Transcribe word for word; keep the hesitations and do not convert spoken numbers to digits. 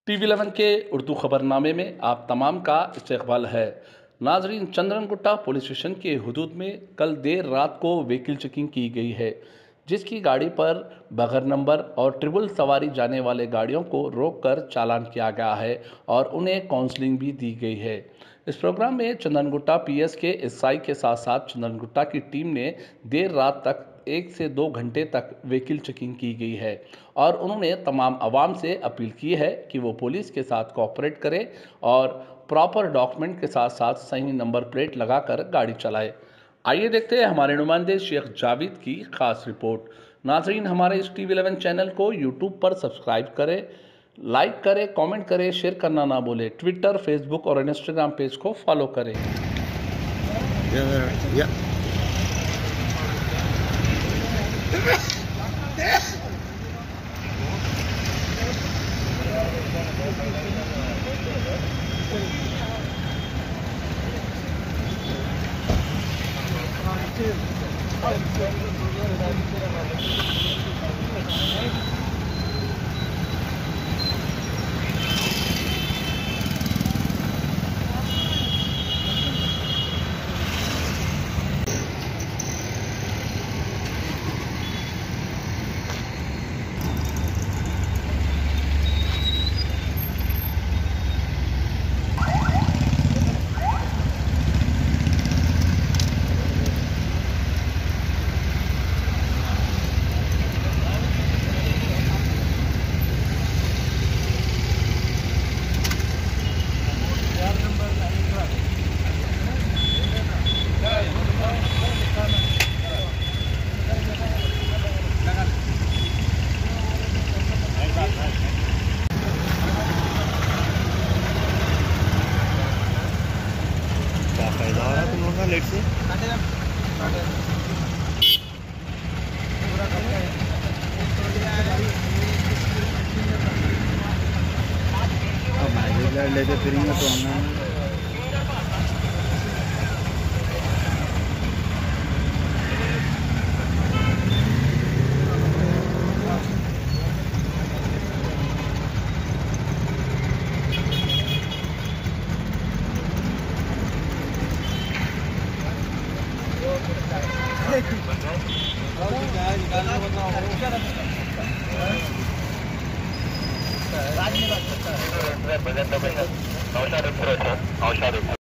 TV eleven के उर्दू खबरनामे में आप तमाम का इस्तकबाल है। नाजरीन, चंद्रनगुट्टा पुलिस स्टेशन के हुदूद में कल देर रात को व्हीकल चेकिंग की गई है, जिसकी गाड़ी पर बगैर नंबर और ट्रिपल सवारी जाने वाले गाड़ियों को रोककर चालान किया गया है और उन्हें काउंसलिंग भी दी गई है। इस प्रोग्राम में चंद्रनगुट्टा पीएस के एसआई के साथ साथ चंद्रनगुट्टा की टीम ने देर रात तक एक से दो घंटे तक व्हीकल चेकिंग की गई है और उन्होंने तमाम आवाम से अपील की है कि वो पुलिस के साथ कोऑपरेट करें और प्रॉपर डॉक्यूमेंट के साथ साथ सही नंबर प्लेट लगाकर गाड़ी चलाए। आइए देखते हैं हमारे नुमाइंदे शेख जावेद की खास रिपोर्ट। नाजरीन, हमारे इस टीवी इलेवन चैनल को यूट्यूब पर सब्सक्राइब करें, लाइक करें, कमेंट करें, शेयर करना ना भूलें। ट्विटर, फेसबुक और इंस्टाग्राम पेज को फॉलो करें। Yeah, yeah. क्या फायदा हो रहा है तुम लोगों का लेट से? अब मैजिक लेके फिरेंगे तो हमें राज